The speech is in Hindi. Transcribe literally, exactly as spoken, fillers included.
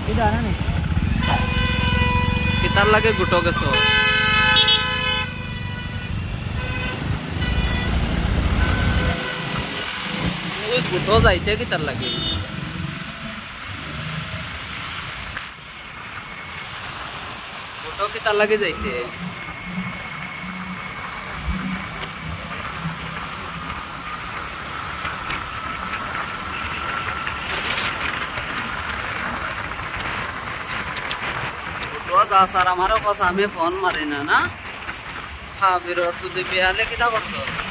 कितार लगे गुटो के सो गुटो जाइते कितार लगे गुटो कितार लगे जाइते सारा हमारे को सामने फोन मारे ना ना हाँ फिर और सुधी पे आले किता करसो।